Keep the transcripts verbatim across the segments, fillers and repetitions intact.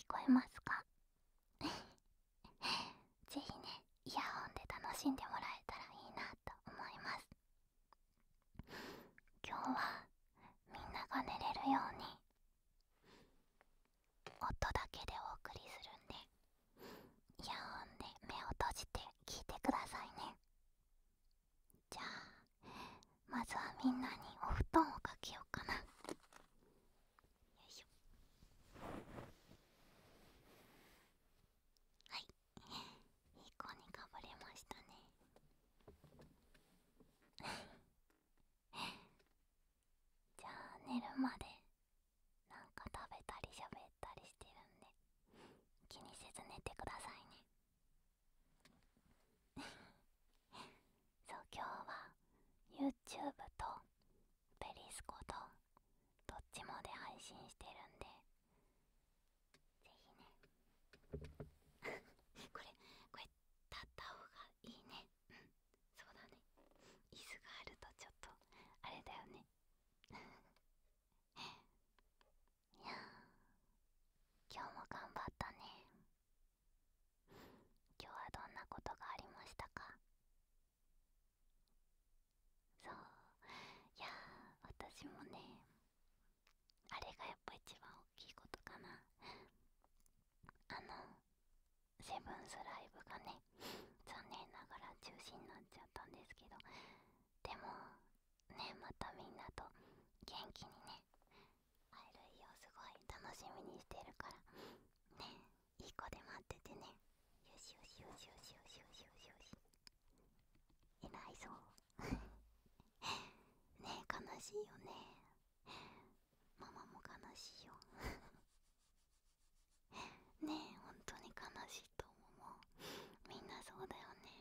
こえますか？ぜひね、イヤホンで楽しんでもらえたらいいなと思います。今日はみんなが寝れるように音だけでお送りするんで、イヤホンで目を閉じて聞いてくださいね。じゃあまずはみんなにお布団をかけようかな。よいしょ。はい、いい子にかぶれましたね。じゃあ寝るまでなんか食べたり喋ったりしてるんで気にせず寝てくださいね。そう、今日は YouTube とペリスコとどっちもで配信してるんで、ぜひねこれこれ立った方がいいね。うん、そうだね。椅子があるとちょっとあれだよね。いやー、今日も頑張ったね。今日はどんなことがありましたか？そう、いやー、私もね、あれがやっぱ一番大きいことかな。あのセブンスライブがね、残念ながら中止になっちゃったんですけど、でもね、またみんなと元気にね会える日をすごい楽しみにしてるからね、いい子で待っててね。よしよしよしよしよしよしよしよし。偉いぞねえ、悲しいよね。ママも悲しいよねえ、本当に悲しいと思う。みんなそうだよね。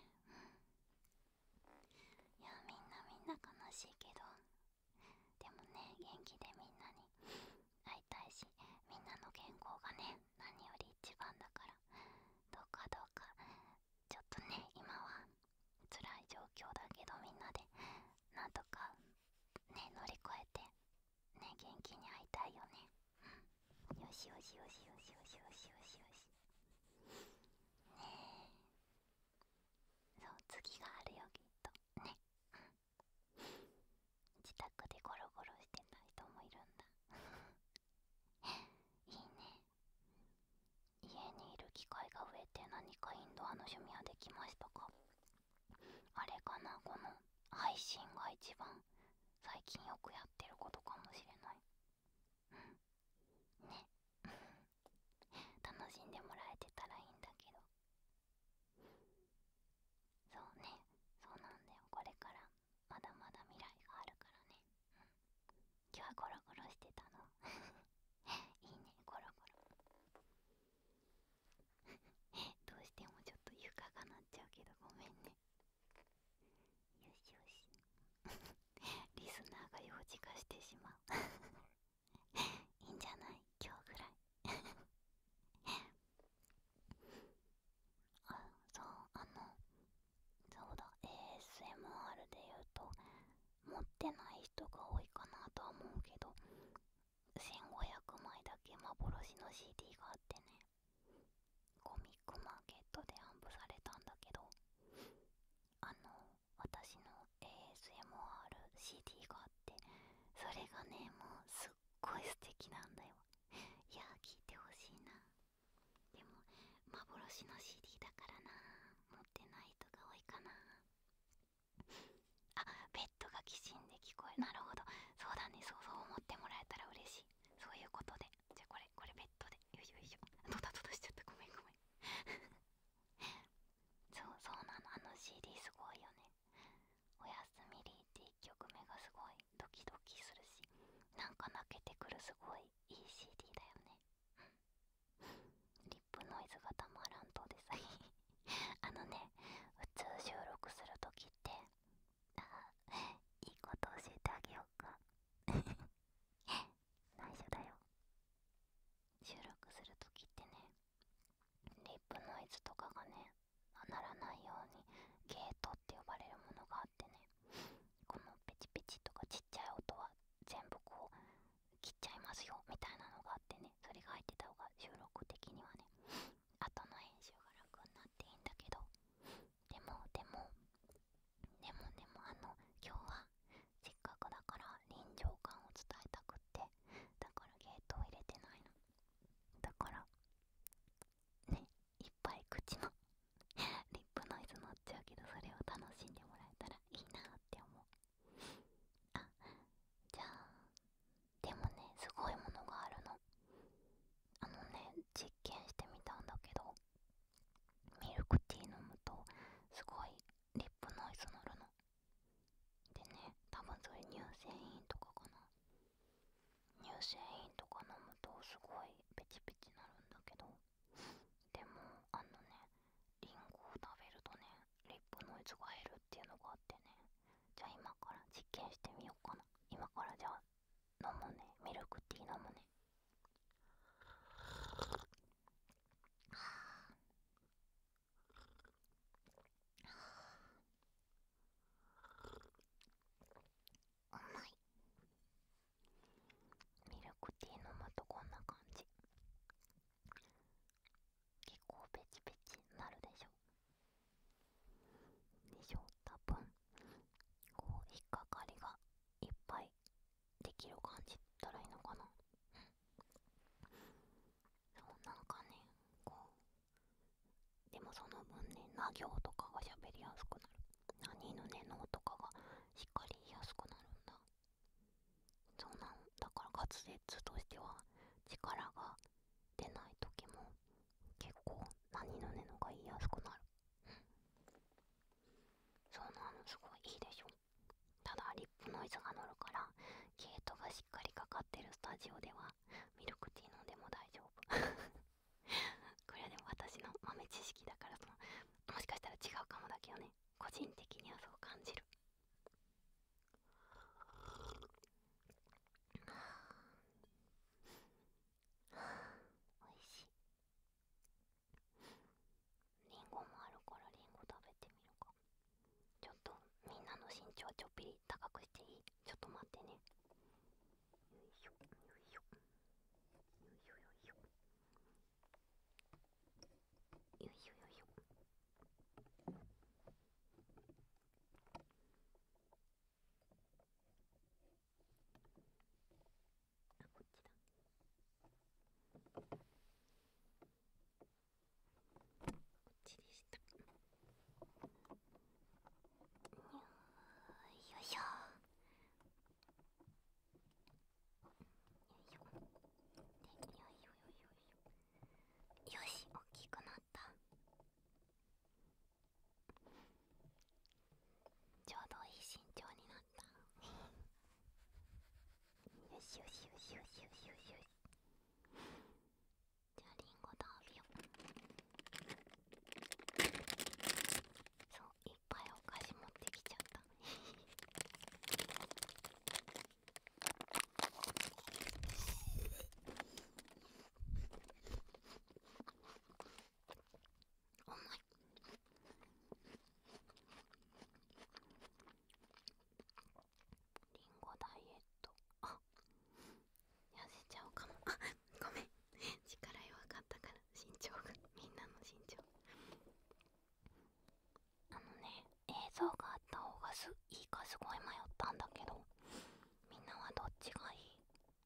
いや、みんなみんな悲しいけど、でもね、元気でみんなに会いたいし、みんなの健康がね、何より一番だから、どうかどうか、ちょっとね、今は辛い状況だけど、みんなでなんとかね、乗り越えてね、元気に会いたいよね。よしよしよしよしよしよしよしよし。ねえ、そう、次があるよ、きっとね。自宅でゴロゴロしてた人もいるんだ。いいね。家にいる機会が増えて何かインドアの趣味はできましたか？あれかな、この配信が一番最近よくやってることかもしれない。うんね楽しんでもらえてたらいいんだけど。そうね、そうなんだよ。これからまだまだ未来があるからね。今日はゴロゴロしてたのいいね、ゴロゴロどうしてもちょっと床が鳴っちゃうけどごめんね。よしよしリスナーが幼児化してしまういいんじゃない、今日ぐらいあ、そう、あのそうだ、 エーエスエムアール で言うと持ってない人が多いかなとは思うけど、せんごひゃくまいだけ幻の シーディー があってね、コミックマーケットで販布されたんだけど、あの私の エーエスエムアール シーディー があって、それがね、もうすっごい素敵なんだよ。いやー、聞いてほしいな。でも幻の シーディー だからな、持ってない人が多いかな。あ、ペットがきしんで聞こえる。なるほど、そうだね、そうそう思ってもらえたら嬉しい。そういうことで、じゃあこれこれベッドで、よいしょよいしょ、ドタドタしちゃった、ごめんごめんそうそうなの、あの シーディー すごいよね。おやすみりっていっきょくめがすごいドキドキするし、なんか泣けてくるすごいいい シーディー だよね。リップノイズがたまらんとでさあのね、普通収録するときって、あ、いいこと教えてあげようか内緒だよ。収録するときってね、リップノイズとかがねならないようにゲートって呼ばれるものがあってね、このペチペチとかちっちゃい音は全部こう切っちゃいますよみたいなのがあってね、それが入ってた方が収録的にはあ行とかが喋りやすくなる。何犬ねのとかがしっかり言いやすくなるんだ。そうなんだから滑舌としては力が出ない時も結構何のねのが言いやすくなる。そうなの、すごいいいでしょ。ただリップノイズが乗るからゲートがしっかりかかってるスタジオではミルクティー飲んでも大丈夫。これはでも私の豆知識だから、そのもしかしたら違うかもだけどね、個人的にはそう感じる。おいしい。リンゴもあるからリンゴ食べてみるか。ちょっとみんなの身長ちょっぴり高くしていい？ちょっと待ってね。よいしょよいしょよいしょよいしょよいしょよいしょ。あ、こっちだ。こっちでした。よいしょよいしょ。で、よいしょよいしょよいしょ。よし、大きくなった。ちょうどいい身長になった。よしよしよしよしよしよしよし。じゃあリンゴ食べよう。そう、いっぱいお菓子持ってきちゃった。うまい。リンゴダイエット。あ、痩せちゃうかも。あ、ごめん、力弱かったから身長が、みんなの身長。あのね、映像があった方がすいいかすごい迷ったんだけど、みんなはどっちがいい？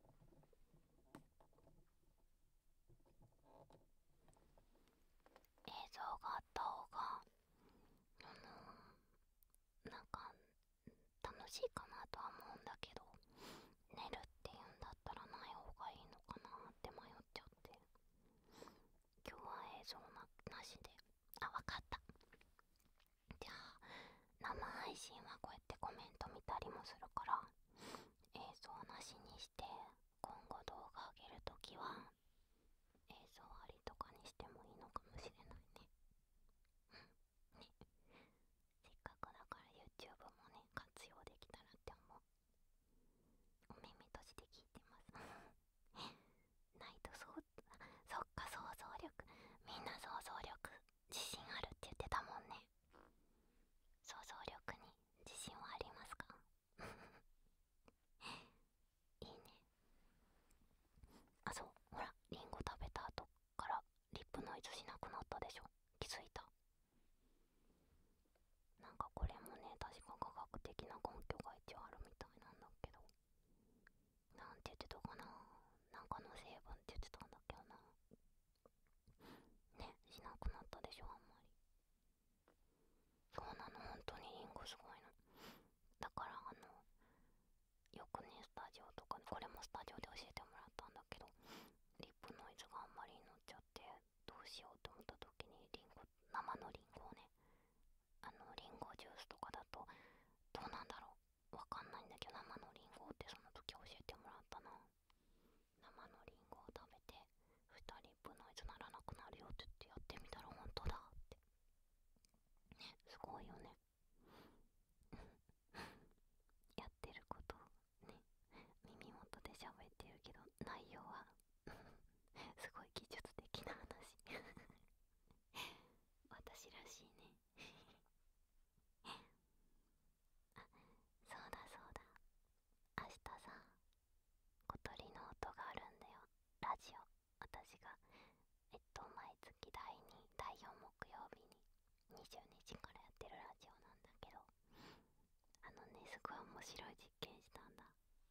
映像があった方があのなんか楽しいかなとは思うんだけど、寝るっていうんだったらない方がいいのかなって迷っちゃって、今日は映像な、なしで。あ、わかった。じゃあ生配信はこうやってコメント見たりもするから映像なしにして、今後動画上げるときは映像ありとかにしてもいいのかもしれないね。ね、せっかくだから YouTube もね活用できたらって思う。お耳閉じて聞いてます。ないと、そう、そっか、想像力、みんな想像力自信あるって言ってたもんね。想像力に自信はありますか？いいね。あ、そう、ほら、リンゴ食べた後からリップノイズしなくなったでしょ。気づいた？なんかこれもね、確か科学的な根拠が一応あるみたいなんだけど、なんて言ってたかな、なんかの成分って言ってたんだけどな。ね、しなくなったでしょ、あんまり。そうなの、本当にリンゴすごいの。だからあのよくね、スタジオとか、これもスタジオで教えてもらったんだけど、リップノイズがあんまりに乗っちゃってどうしようと思った時に、リンゴ、生のリンゴをね、あのリンゴジュースとかだとどうなんだろう、わかんないんだけど、生のリンゴってその時教えてもらったな。生のリンゴを食べてそしたらリップノイズならなくなるよって言って、やってみたら本当だってね。すごいよね。やってることね、耳元で喋ってるけど内容はすごい技術的な話。私らしいね。あ、そうだそうだ、明日さ、小鳥の音があるんだよ、ラジオ。私がえっと毎月だいに、だいよん木曜日ににじゅうにじからやってるラジオなんだけど、あのね、すごい面白い実験したんだ。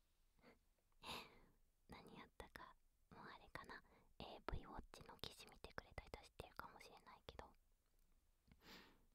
何やったか、もうあれかな、 エーブイ ウォッチの記事見てくれた人知ってるかもしれないけど、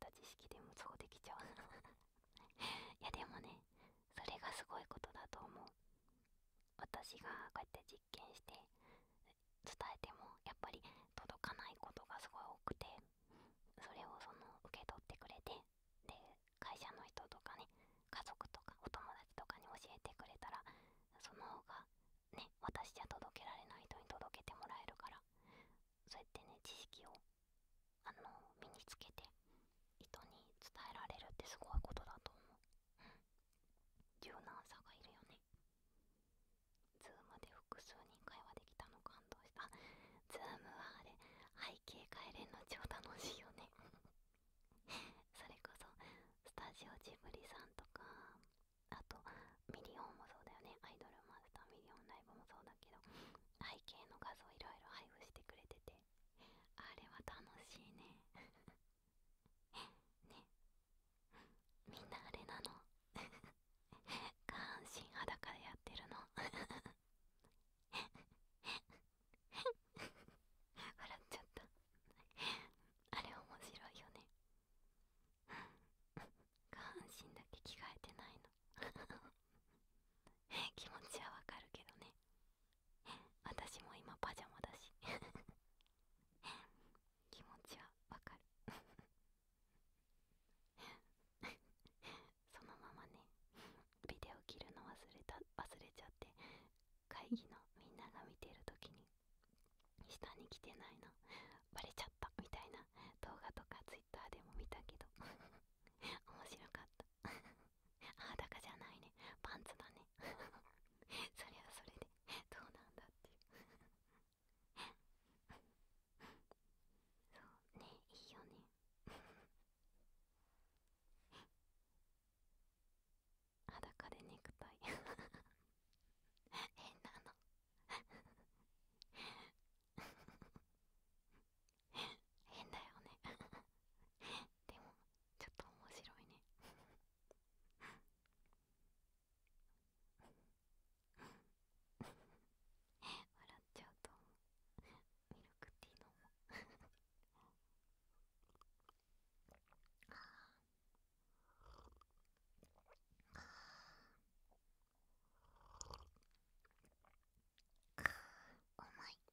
った知識でもそうできちゃういやでもね、それがすごいことだと思う。私がこうやって実験して伝えてもやっぱり届かないことがすごい多くて、それをその受け取ってくれて、で会社の人とかね、家族とかお友達とかに教えてくれたら、その方がね、私じゃ届けられない人に届けてもらえるから、そうやってね、知識をあの身につけて人に伝えられるってすごいことだと思う。柔軟さがいるよね。ズームで複数人会話できたの感動した。ズームはあれ、背景変えれんの超楽しいよねそれこそスタジオジブリさんとか、あとミリオンもそうだよね。アイドルマスターミリオンライブもそうだけど、背景の画像いろいろ配布してくれてて、あれは楽しいねね、みんなあれなの下半身裸でやってるの笑っちゃった。あれ面白いよね。下半身だけ着替えてないの気持ちはわかるけどね。私も今パジャマだし気持ちはわかるそのままね、ビデオ切るの忘れた忘れちゃって、会議のみんなが見てる時に下に着てないのバレちゃったみたいな動画とかツイッターでも見たけど面白かったあ、裸じゃないね、パンツだねそれはそれでどうなんだっていうそうね、いいよね裸でネクタイ変なの変だよねでもちょっと面白いね笑っちゃうと思う。ミルクティー飲もううまい。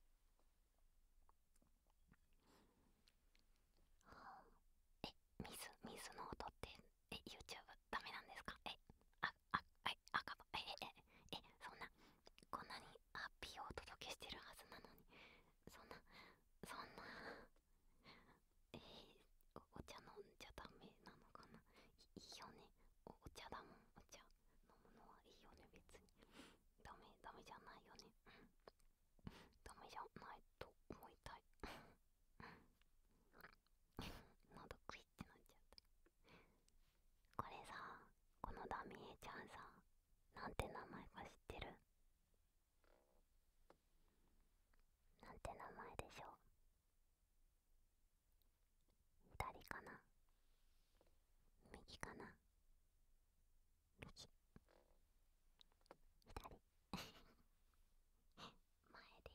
え、水、水の音ってえ、YouTube ダメなんですか？え、あ、あ、あ、赤ば、え、え、え、え、そんな、こんなにハッピーをお届けしてるはずなのに、そんな、そんな、えー、お、お茶飲んじゃダメなのかな。い、いいよね。お、お茶だもん。お茶飲むのはいいよね、別に。ダメ、ダメじゃないよね。ダメじゃないと思いたい喉クイってなっちゃった。これさ、このダミエちゃんさ、なんて名前か知ってる？なんて名前でしょう？左かな？右かな？右、左前です。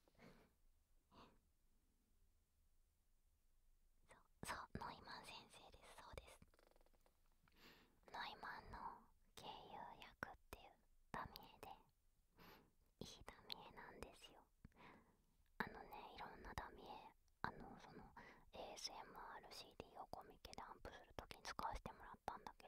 そう、そう、ノイマン先生です。そうです。ノイマンの経由薬っていうダミエで、いいダミエなんですよ。あのね、いろんなダミエ、あのその エーエスエムアールシーディー をコミケでアンプするときに使わせてもらったんだ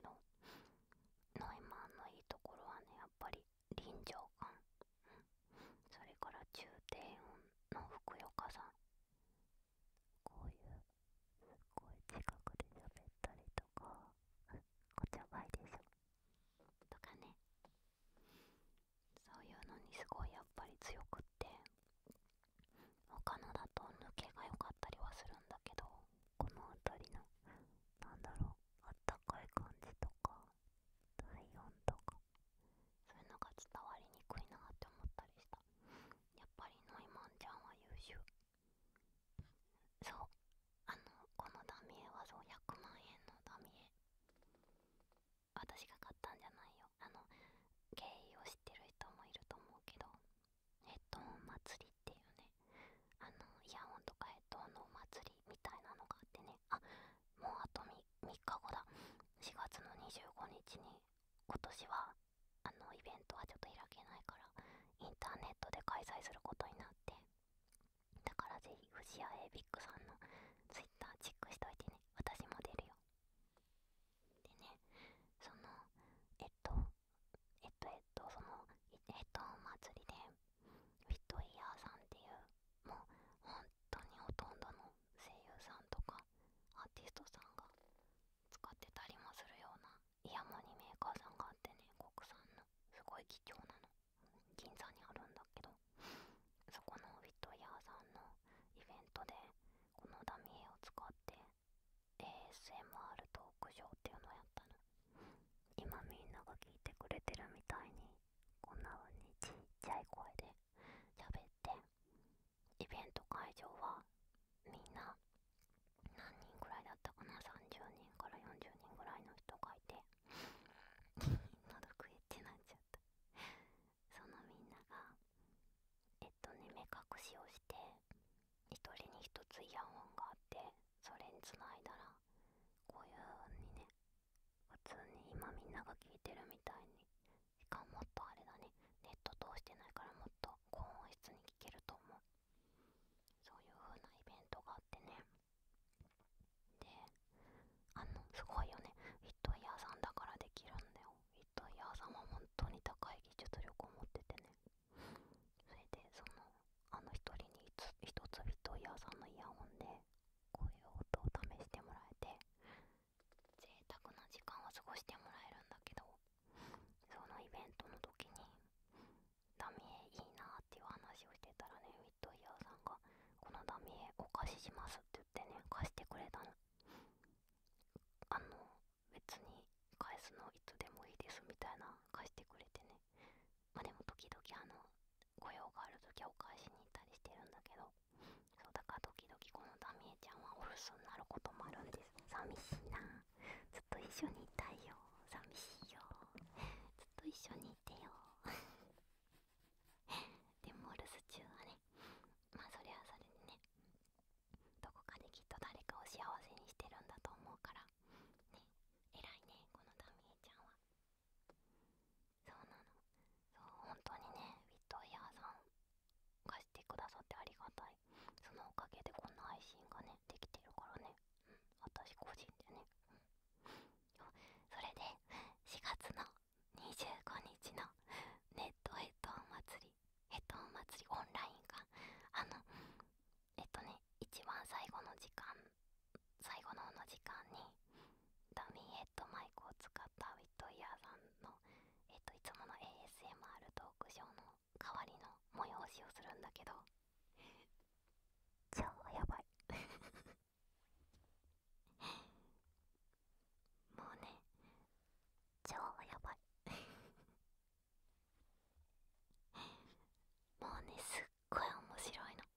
今年はあのイベントはちょっと開けないからインターネットで開催することになって、だからぜひ藤谷エイビックさんのツイッターチェックしといてね。私も出るよ。でね、そのえっとえっとえっとそのヘッドホン祭りでウィットイヤーさんっていう、もう本当にほとんどの声優さんとかアーティストさんが使ってたりもするようなイヤモニメーカーさんがあってね、国産のすごい貴重なの、銀座にあるんだけど、そこのウィットイヤーさんのイベントでこのダミエを使って エーエスエムアール トークショーっていうのをやったの。今みんなが聞いてくれてるみたいにこんな風にちっちゃい声で喋って、イベント会場はみんな何人ぐらいだったかな、さんじゅうにんからよんじゅうにんぐらいの人がいて喉食えってなっちゃった。そのみんながえっとね目隠しをして、一人に一つイヤホンがあって、それにつないだらこういう風にね、普通に今みんなが聞いてるみたいに、しかももっとあれだね、ネット通してないからもっと高音質に聞けると思う。そういう風なイベントがあってね。で、あのすごいよね、ウィットイヤーさんだからできるんだよ。ウィットイヤーさんは本当に高い技術力を持っててね。それでそのあの一人に一つウィットイヤーさんのイヤホンでこういう音を試してもらえて、贅沢な時間を過ごしてもらえるんだけど、そのイベントの時にダミエいいなっていう話をしてたらね、ウィットイヤーさんがこのダミエお貸ししますって言ってね、貸してくれたの。あの別に返すのいつでもいいですみたいな、貸してくれてね。まあでも時々あの御用がある時はお返しに行ったりしてるんだけど、そうだから時々このダミエちゃんはお留守になることもあるんです。寂しいな、ずっと一緒にいたいよ、寂しいよ、ずっと一緒にいてよでもお留守中はね、まあそれはそれでね、どこかできっと誰かを幸せにしてるんだと思うからね。偉いね、このダミエちゃんは。そうなの、そう本当にね、ウィットイヤーさん貸してくださってありがたい。そのおかげでこんな配信がねできてるからね、うん、私個人でね、うん、それでしがつのにじゅうごにちのネットヘッドホン祭りヘッドホン祭りオンラインが、あのえっとね一番最後の時間最後の方の時間にダミーヘッドマイクを使ったウィットイヤーさんのえっといつもの エーエスエムアール トークショーの代わりの催しをするんだけど、超やばいもうね、超やばいもうね、すっごい面白いの。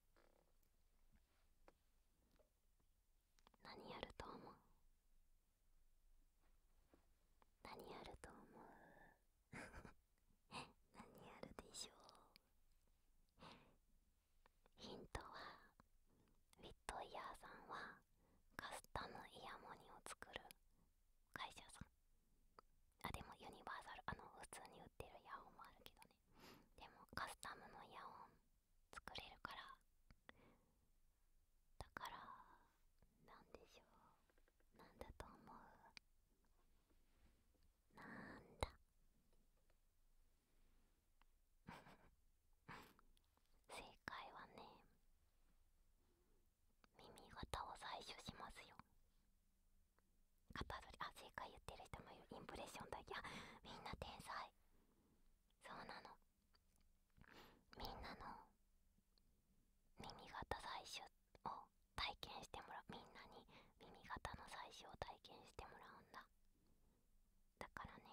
何やると思う？何やると思う？何やるでしょう？ヒントは、ウィットイヤーさんはカスタムイヤモニを作る会社さん。あ、でもユニバーサル、あの普通に売ってるイヤホンもあるけどね。でもカスタムのイヤホン作れるから、だからなんでしょう、なんだと思う？なんだ正解はね、耳型を採取しますよ。型取り、あ、正解言ってる人もいる。インプレッションだけ、あ、みんな天才。そうなの、みんなの耳型採取を体験してもらう。みんなに耳型の採取を体験してもらうんだ。だからね、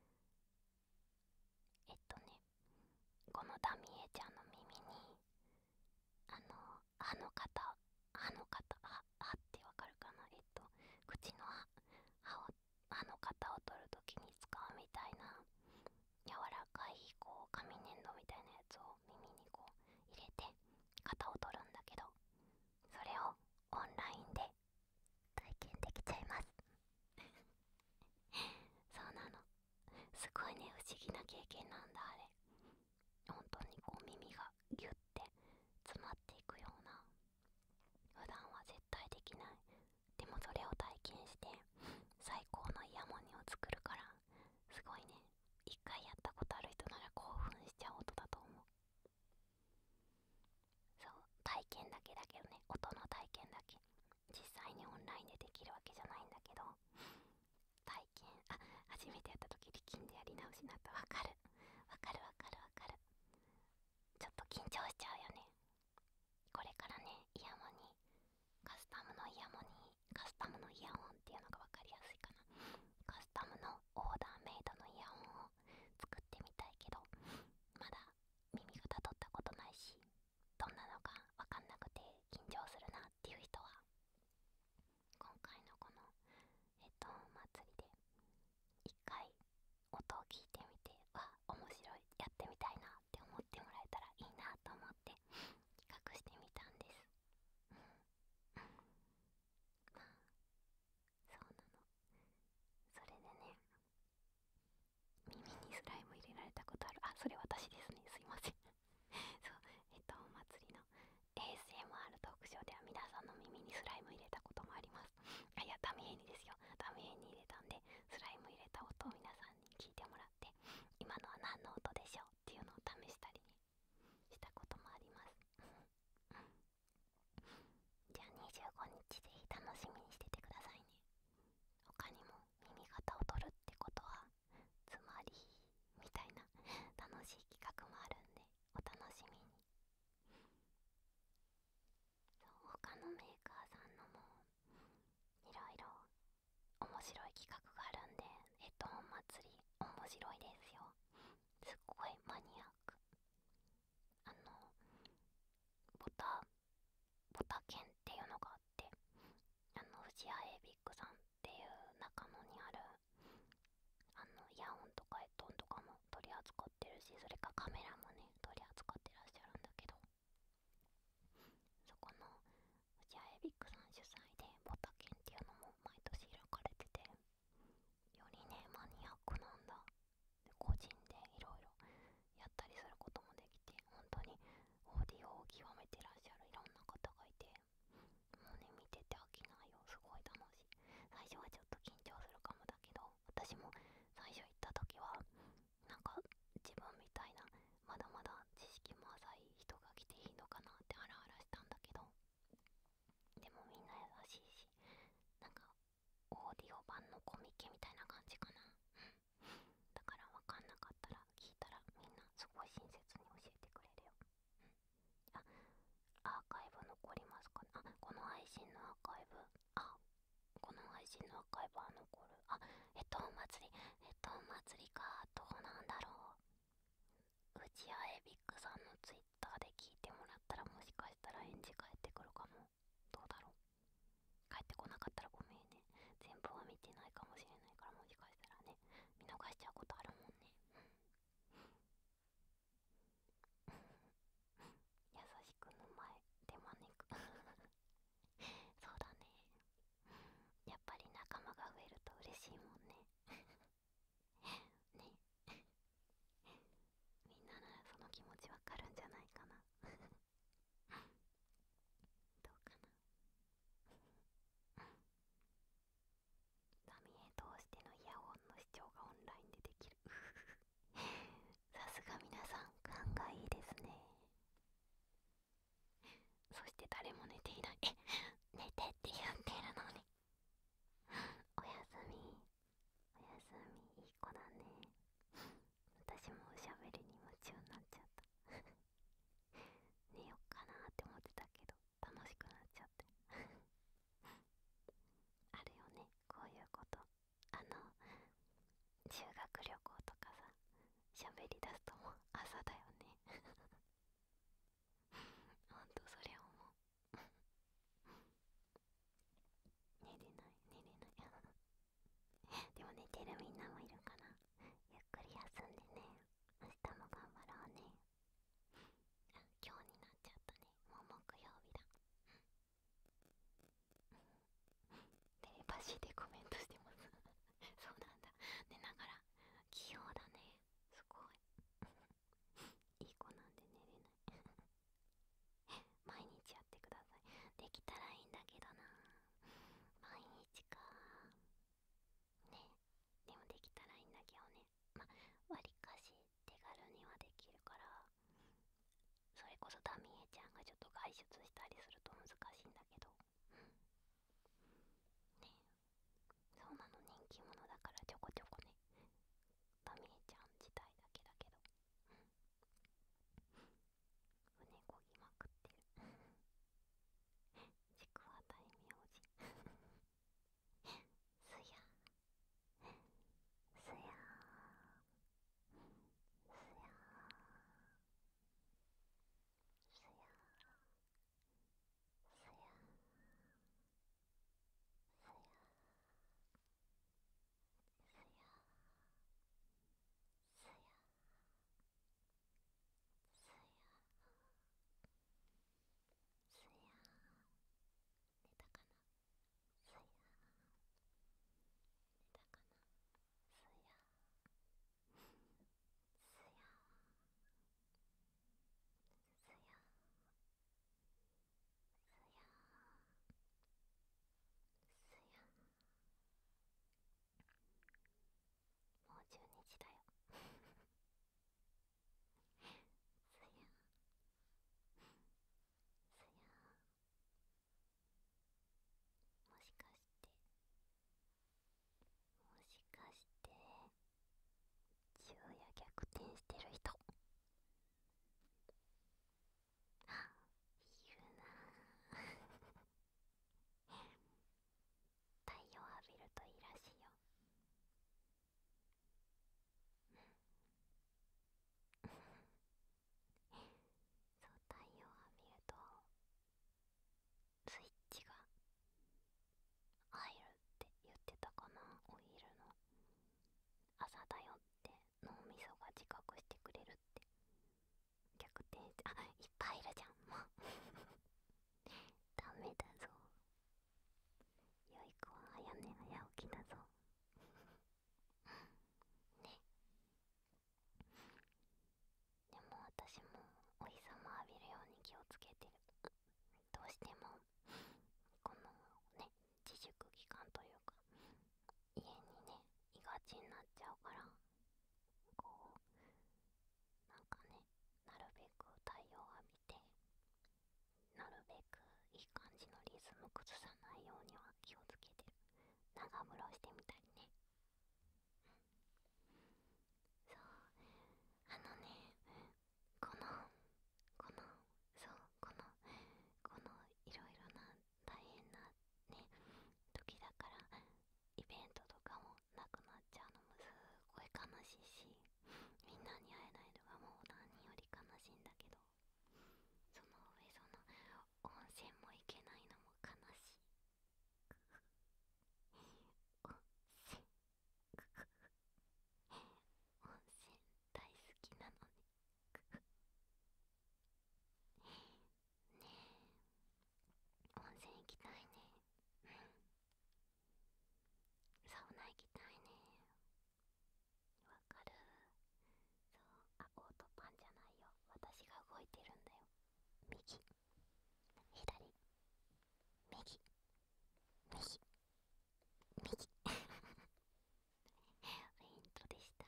えっとねこのダミエちゃんの耳にあの歯の型歯の型歯歯ってわかるかな、えっと口の歯あとわかるわかるわかるわかる。ちょっと緊張しちゃうよね。これからね、イヤモンにカスタムのイヤモンにカスタムのイヤホンっていうのがわかりやすいかな。カスタムのオーダーメイドのイヤホンを作ってみたいけど、まだ耳がたどったことないし、どんなのかわかんなくて緊張するなっていう人は、今回のこのヘッドホン祭りで一回音を聞いてみて、わ、面白い、やってみたいなって思ってもらえたらいいなと思って企画してみたんです。うんまあそうなの。それでね、耳にスライム入れられたことある。あ、それ私ですね、すいませんそうヘッドホン祭りの エーエスエムアール トークショーでは皆さんの耳にスライム入れたこともあります。あ、いや、ダミーにですよ。ダミーに入れたんで、スライム入れた音を皆さんに聞いてもらって、今のは何の音でしょうっていうのを試したりね、したこともあります。じゃあにじゅうごにちぜひ楽しみにしててくださいね。他にも耳型を取るってことはつまりみたいな楽しい企画もあるんで、お楽しみに。そう他のメーカーさんのもいろいろ面白い企画があるんで、ヘッドホン祭り面白いですよ。すっごいマニアック。あのボタボタ犬っていうのがあって、あのフジアエイビックさんっていう中野にあるあのイヤホンとかヘッドホンとかも取り扱ってるし、それかカメラもね取り扱ってらっしゃるんだけど、そこのフジアエイビックさん主催でボタ犬っていうのも毎年開かれてて、よりねマニアックなんだ。で個人でいろいろやったりすることもできて、本当にオーディオを極めてらっしゃるいろんな方がいて、もうね見てて飽きないよ。すごい楽しい。最初はちょっと緊張するかもだけど、私も最初行った時はなんか自分みたいなまだまだ知識も浅い人が来ていいのかなってハラハラしたんだけど、でもみんな優しいし、なんかオーディオ版のコミケみたいな感じかな。だから分かんなかったら聞いたらみんなすごい親切に教えてくれるよ。あ、アーカイブ残りますかね。あ、この配信のアーカイブ、あ、この配信のアーカイブは残る。あ、ヘッドホン祭り、ヘッドホン祭りか、どうなんだろう。うちやエビックさんのツイッターで聞いてもらったら、もしかしたら返事返ってくるかも。どうだろう。帰ってこなかったらごめんね。全部は見てないかもしれないから、もしかしたらね見逃しちゃうことあるもんね。優しくの前で招くそうだね。やっぱり仲間が増えると嬉しいもんねね、みんなならその気持ちわかるんじゃないかなどうかな。ダミエ通してのイヤホンの視聴がオンラインでできるさすが皆さん勘がいいですね。そして誰も寝ていない。え、寝てって言ってるのにおやすみ、おやすみ、いい子だね。私もおしゃべりに夢中になっちゃった寝よっかなーって思ってたけど楽しくなっちゃってあるよね、こういうこと。あの修学旅行とかさ、喋り出すともう朝だよねほんとそれ思う寝れない寝れないでも寝てるみんなもいるかな。ゆっくり休んでね。明日も頑張ろうね。あ、今日になっちゃったね。もう木曜日だ。テレパシーでコメントしてますそうなんだ。寝ながら器用だね。すごいいい子なんで寝れない毎日やってください。できたらいいんだけどな。毎日かね。 ちになっちゃうから、こうなんかね、なるべく太陽を浴びて、なるべくいい感じのリズム崩さないようには気をつけてる。長風呂してみたりね。そう、あのね、このこのそうこのこのいろいろな大変なね時だから、イベントとかもなくなっちゃうのもすごい悲しいし、みんなに会えないのがもう何より悲しいんだけど、その上その温泉も行けないのも悲しい。温泉温泉大好きなのにねえ、温泉行きたいね。うん、サウナ行きたいね。わかる。そう、あ、オートパンじゃないよ、私が動いてるんだよ。右、左、右、右、右フェイントでした。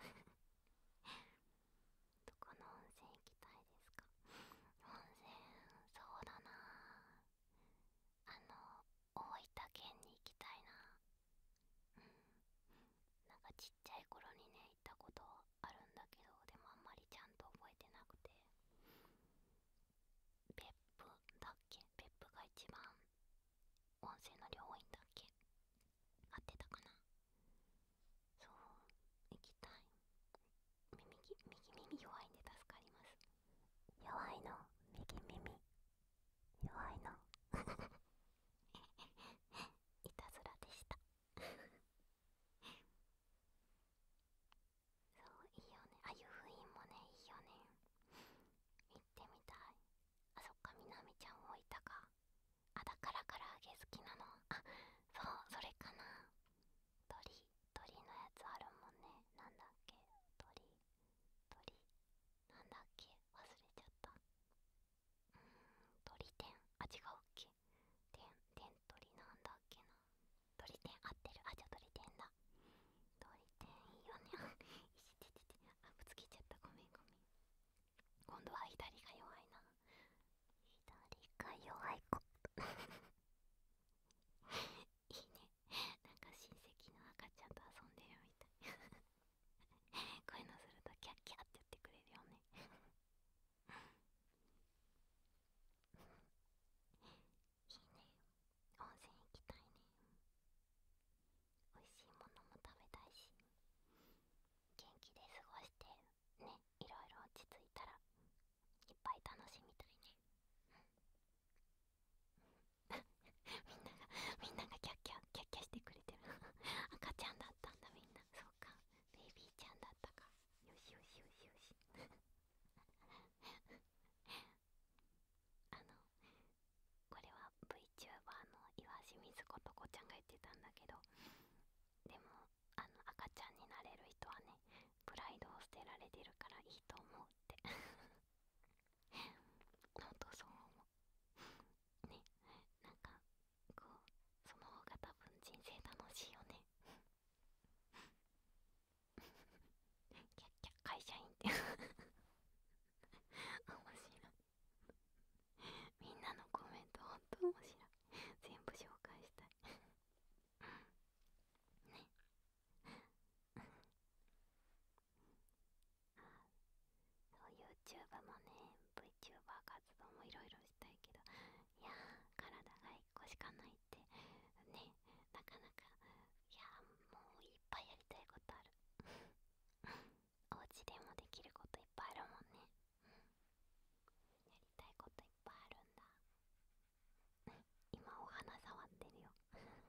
どこの温泉行きたいですか？温泉、そうだな、あの大分県に行きたいな。うん、なんかちっちゃい頃にね行ったことあるんだけど、でもあんまりちゃんと覚えてなくて、別府だっけ、別府が一番温泉の量多いんだっけ、合ってたかな。そう、行きたい。右右耳弱いんで助かります。弱いの、右耳弱いのいたずらでした。そう、いいよね。あ、湯布院もね、いいよね。行ってみたい。あ、そっか、みなみちゃんもいたか。あ、だから唐揚げ好きなの。あ、そう、それかな。鳥、鳥のやつあるもんね。なんだっけ、鳥、鳥、なんだっけ、忘れちゃった。うーん、鳥天、あ、違うっけ。天、天鳥なんだっけな。鳥天合ってる。あ、じゃあ鳥天だ。鳥天いいよね。あ、いててて、あ、ぶつけちゃった。ごめんごめん。今度は左が弱いな。左が弱い子いいね。なんか親戚の赤ちゃんと遊んでるみたいこういうのするとキャッキャって言ってくれるよねいいね、温泉行きたいね。美味しいものも食べたいし、元気で過ごしてね、いろいろ落ち着いたらいっぱい楽しみたいね。みんながみんながキャッキャキャッキャしてくれてる赤ちゃんだったんだみんな。そうか、ベイビーちゃんだったか。よしよしよしよしあのこれは VTuber の岩清水ことこちゃんが言ってたんだけど、でもあの赤ちゃんになれる人はね、プライドを捨てられてるからいいと思うってほんとそう思うね。なんかこう、その方が多分人生楽しいよねキャッキャ会社員って面白い。みんなのコメントほんと面白い。全部紹介したいね。そう、 YouTube もね、 VTuber 活動もいろいろしたいけど、いやー、体がいっこしかないってね、なかなか。いやー、もういっぱいやりたいことあるお家でもできることいっぱいあるもんね。やりたいこといっぱいあるんだ。今お花触ってるよ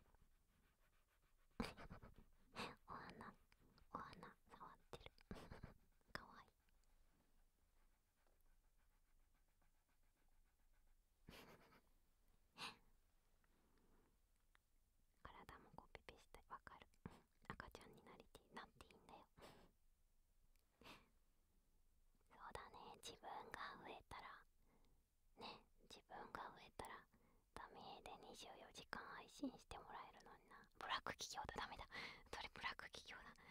お花、お花触ってるかわいい体もコピペしたい。わかる。赤ちゃんになりてなっていいんだよそうだね、自分が増えたらね、自分が増えたらダメでにじゅうよじかん配信してもらえるのにな。ブラック企業だ、ダメだ、それブラック企業だ。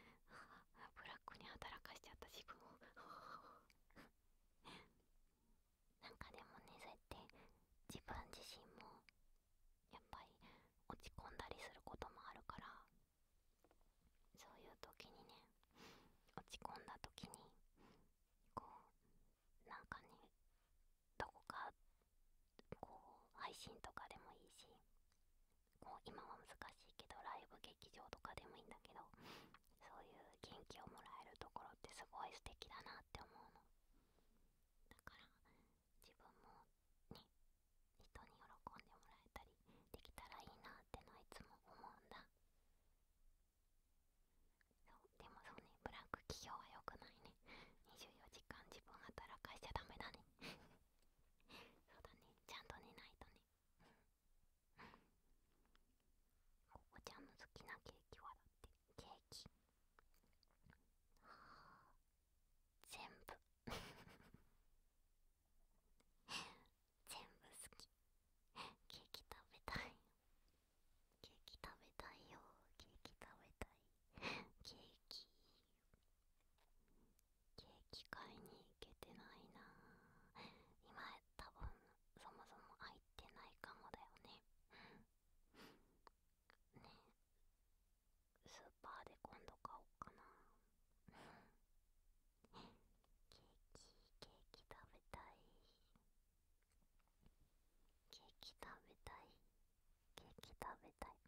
信とかでもいいし、こう今は難しいけどライブ劇場とかでもいいんだけど、そういう元気をもらえるところってすごい素敵だなって思うの。だから自分もね、人に喜んでもらえたりできたらいいなってのはいつも思うんだ。そうでもそうね、ブラック企業は良くないね。にじゅうよじかん自分働かしちゃダメだね。そうだね、ちゃんと寝ないとね。ここちゃんの好きなケーキはだってケーキ、全部全部好き。ケーキ食べたい。ケーキ食べたいよ。ケーキ食べたい。ケーキケーキ買いに行けてないな。今多分そもそも空いてないかもだよね。ね、スーパーで今度買おうかな。ケーキケーキ食べたい。ケーキ食べたい。ケーキ食べたい。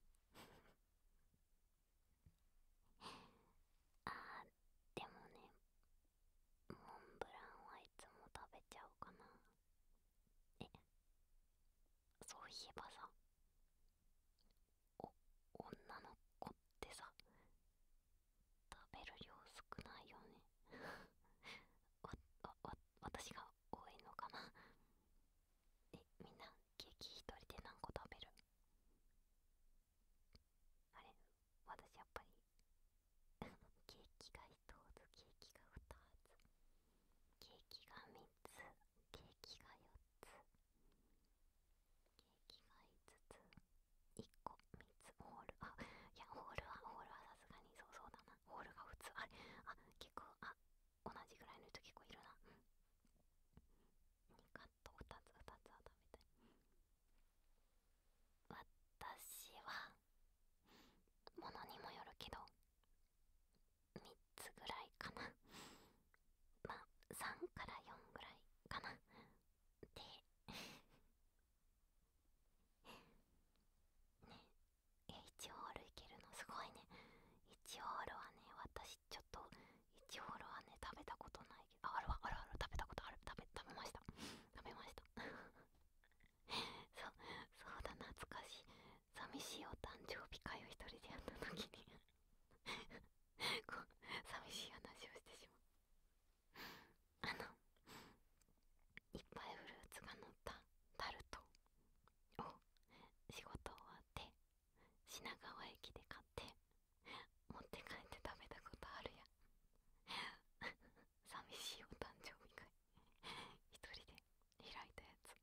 あー、でもね、モンブランはいつも食べちゃうかな。え、そういえばさ、お女の子ってさ、食べる量少ないよね。わわわ私が多いのかな。え、みんなケーキ一人で何個食べる？あれ、私やっぱりケーキが一つ、ケーキが二つ、ケーキが三つ、ケーキが四つ、ケーキが五つ、一個、三つ、ホール、あ、いや、ホールは、ホールはさすがにそうそうだな。ホールが普通、あれ、あ、結構、あ、同じぐらいの人結構いるな。にカット、二つ、二つは食べたい。私は、ものにもよるけど、みっつぐらいかな。まあ、さんからよんぐらいかな。で、ね、え、いちホールいけるのすごいね。いちホールはね、私ちょっと、いちホールはね、食べたことないけど、あ、あるわ、あるある、食べたことある。食べ、食べました。食べました。そう、そうだ、懐かしい。寂しいお誕生日会を一人でやった時にこう、寂しい話をしてしまう。あの、いっぱいフルーツが乗ったタルトを仕事終わって品川駅で買って持って帰って食べたことあるやん。寂しいお誕生日会一人で開いたやつ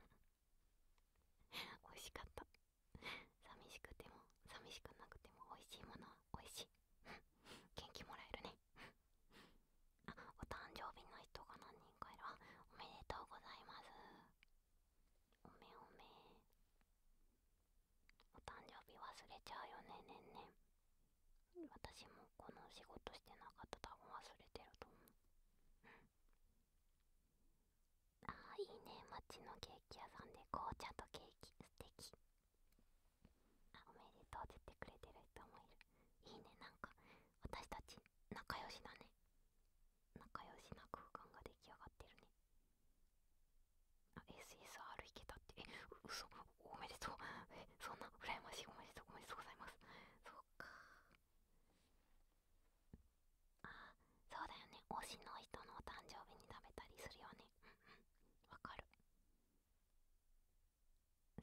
美味しかった。寂しくても寂しくなくても美味しいものは美味しい。元気もらえるね。あ、お誕生日の人が何人かいる。あ、おめでとうございます。おめおめ。お誕生日忘れちゃうよね、年々。私もこの仕事してなかったら多分忘れてると思う。あー、いいね、街のケーキ屋さんで紅茶とケーキ、素敵。あ、おめでとうって言ってくれてる人もいる。いいね、なんか私たち仲良しだね。仲良しな空間が出来上がってるね。あ、 エスエスアール いけたって。え、う嘘、おめでとう。え、そんな羨ましい。おめでとう、おめでとうございます。そうか。あ、そうだよね、推しの人のお誕生日に食べたりするよね。うんうん、わかる。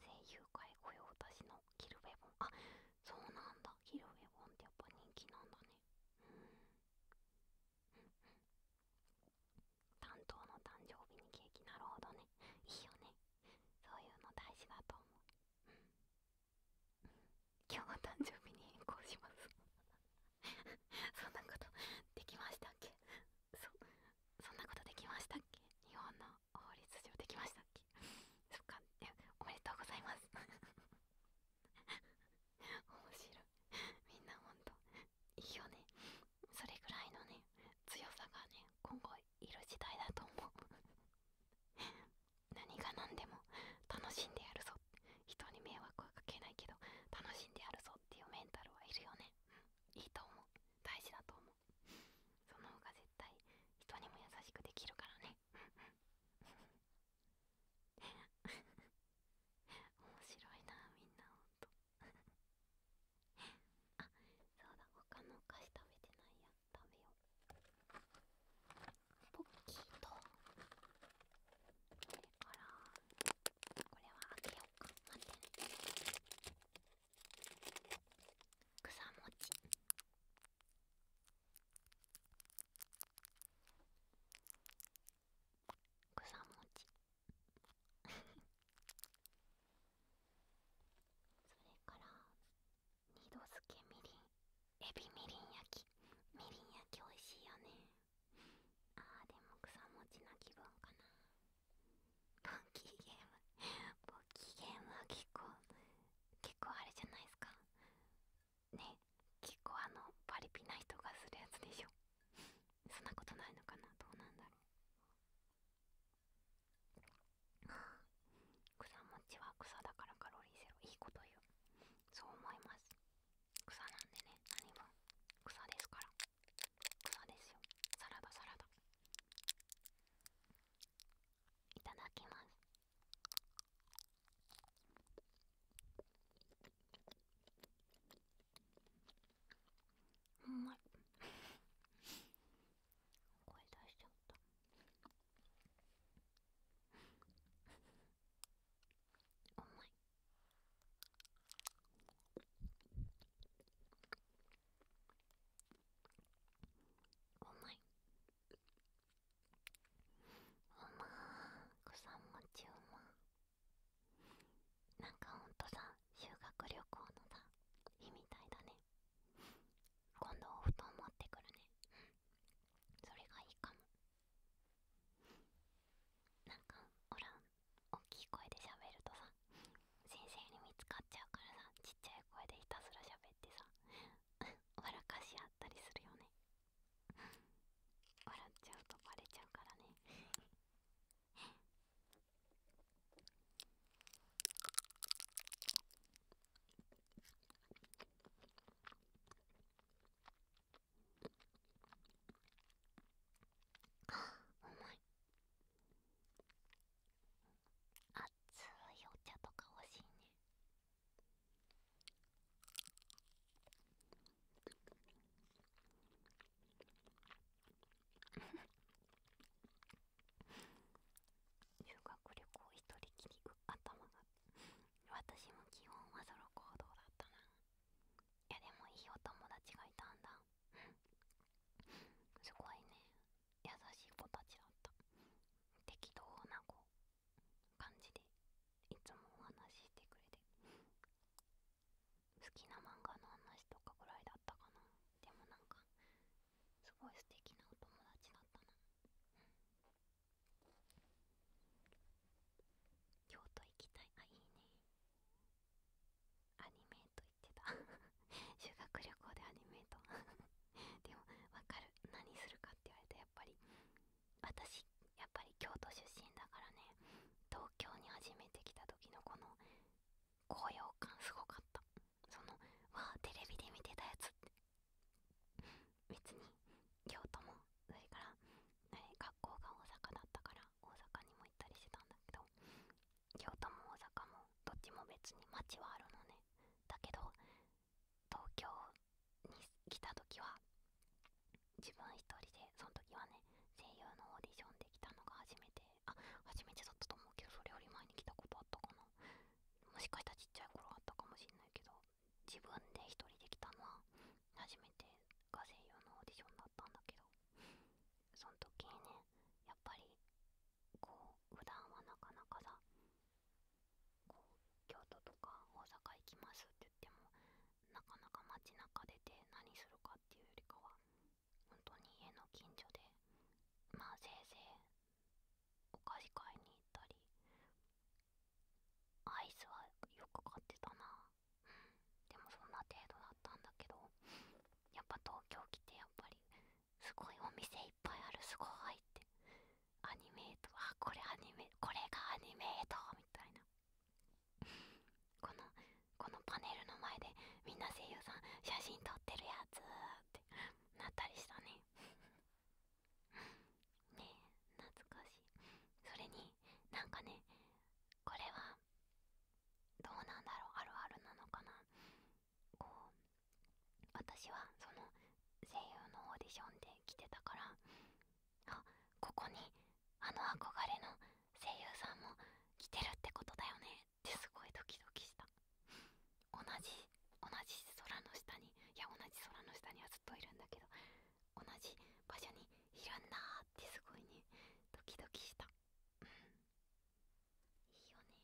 あの憧れの声優さんも来てるってことだよねってすごいドキドキした。同じ同じ空の下に、いや同じ空の下にはずっといるんだけど、同じ場所にいるんだってすごいねドキドキした。うん、いいよね。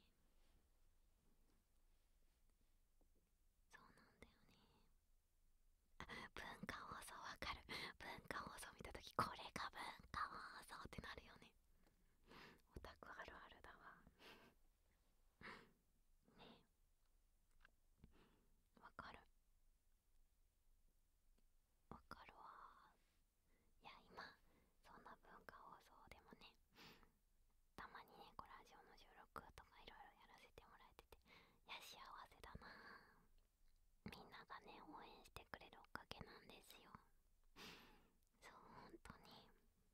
そうなんだよね。文化放送わかる。文化放送見たとき、これが文化放送ってなるよね。オタクあるあるだわ。ね、わかるわかるわ。いや今そんな文化放送でもね、たまにねこうラジオの収録とかいろいろやらせてもらえてて、いや幸せだな。みんながね応援してくれるおかげなんですよ。そう本当に。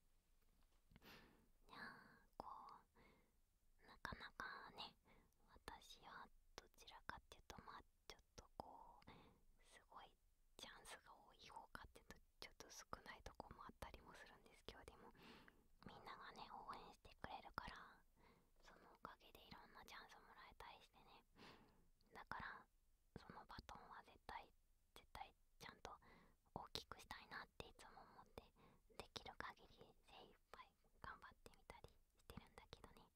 いやー、こうなかなかね、私はどちらかっていうと、まあちょっとこうすごいチャンスが多い方かっていうとちょっと少ないとこもあったりもするんですけど、でもみんながね応援してくれるから、そのおかげでいろんなチャンスもらえたりしてね。だからそのバトンは絶対絶対ちゃんと大きくしたいなっていつも思って、できる限り精一杯頑張ってみたりしてるんだけどね。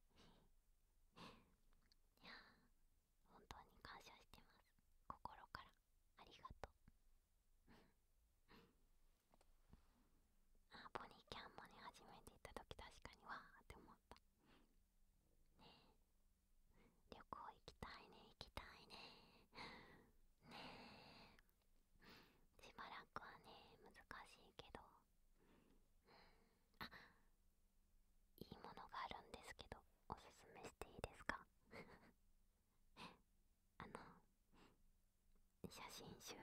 いやー、本当に感謝してます。心からありがとう。あ、ポニーキャンもね初めて行った時確かにわーって思った。ねえ、旅行行きたいね、行きたいね。ねえ、しばらくはね難しいけど、あ、いいものがあるんですけどおすすめしていいですか？あの写真集